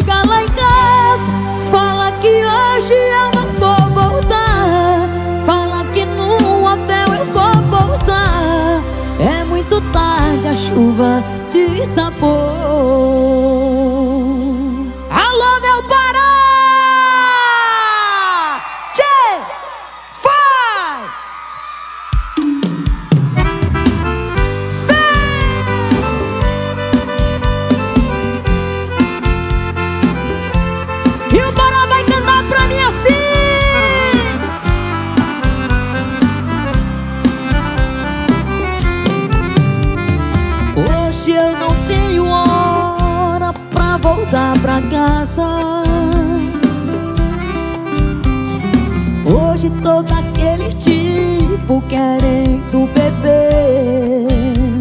Liga lá em casa, fala que hoje eu não vou voltar. Fala que no hotel eu vou pousar. É muito tarde, a chuva desabou. Alô, meu Pará! Tchê! Vai! E o Pará vai cantar pra mim assim. Hoje eu não tenho hora pra voltar pra casa. Hoje tô daquele tipo querendo beber.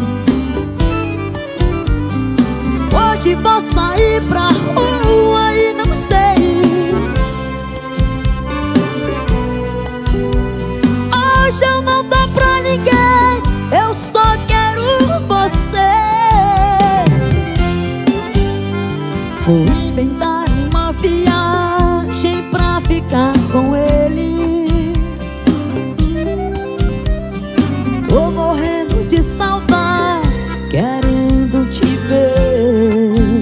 Hoje vou sair pra rua e não sei. Hoje eu não dou pra ninguém, eu só quero você. Vou inventar uma viagem pra ficar com ele. Tô morrendo de saudade, querendo te ver.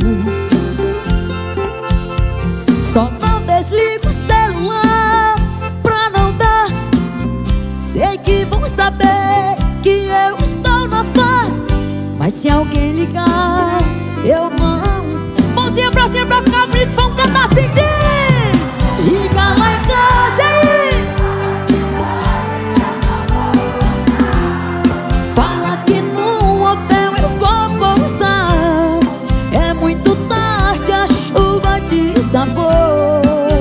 Só não desligo o celular pra não dar. Sei que vão saber que eu estou na farra, mas se alguém ligar, eu não. Mãozinha pra cima pra ficar bonito, vamos cantar assim, diz. Liga lá em casa, aí. Fala que no hotel eu vou pousar. É muito tarde, a chuva desabou.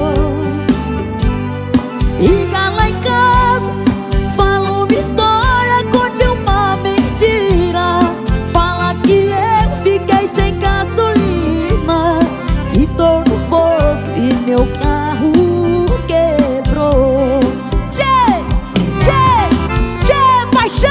Liga lá em casa, fala uma história, conte uma mentira. Fala que eu fiquei sem gasolina e tô no fogo e meu carro quebrou. Tchê, tchê, tchê, paixão.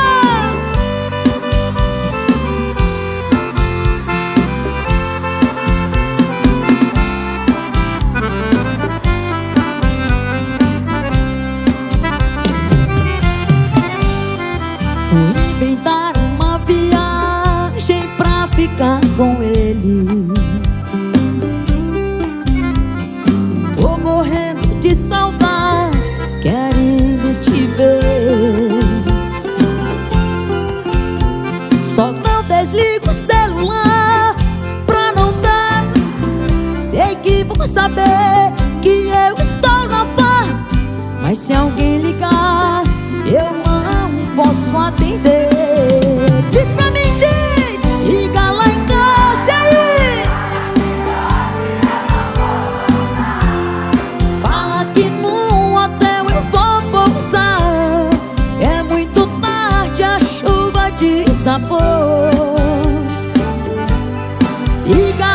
Vou inventar uma viagem pra ficar com ele. Tô morrendo de saudade, querendo te ver. Só não desligo o celular pra não dar. Sei que vão saber que eu estou na farra, mas se alguém ligar, eu não posso atender. Diz pra mim, diz. Liga lá em casa, aí. Fala que no hotel eu vou pousar. É muito tarde, a chuva desabou. Liga